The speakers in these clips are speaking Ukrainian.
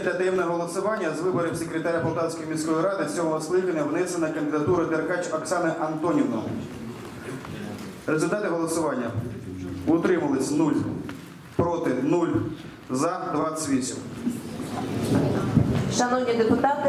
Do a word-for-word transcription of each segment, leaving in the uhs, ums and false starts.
для таємного голосування з виборів секретаря Полтавської міської ради сьомого скликання внесена кандидатура Деркач Оксани Антонівни. Результати голосування. Утримались нуль, проти нуль, за двадцять вісім. Шановні депутати,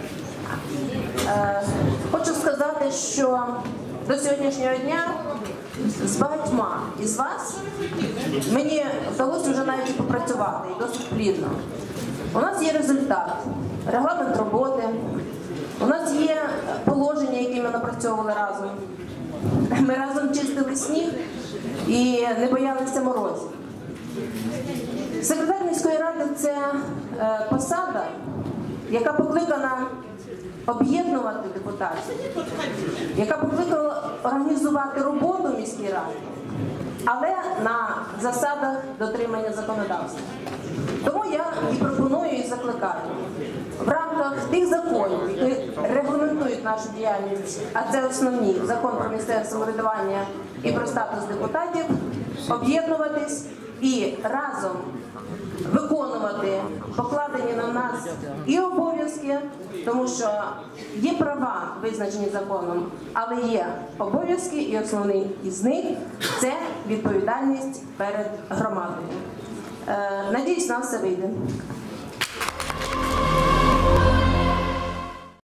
е, хочу сказати, що до сьогоднішнього дня з багатьма із вас мені вдалося вже навіть попрацювати, і досить плідно. У нас є результат, регламент роботи, у нас є положення, які ми напрацьовували разом. Ми разом чистили сніг і не боялися морозів. Секретар міської ради – це е, посада, яка покликана об'єднувати депутатів, яка покликала організувати роботу в міській раді, але на засадах дотримання законодавства. Тому я і пропоную, і закликаю в рамках тих законів, які регламентують нашу діяльність, а це основні – закон про місцеве самоврядування і про статус депутатів, об'єднуватись і разом виконувати покладені на нас і обов'язки, тому що є права, визначені законом, але є обов'язки, і основний із них – це відповідальність перед громадою. Надіюсь, нам все вийде.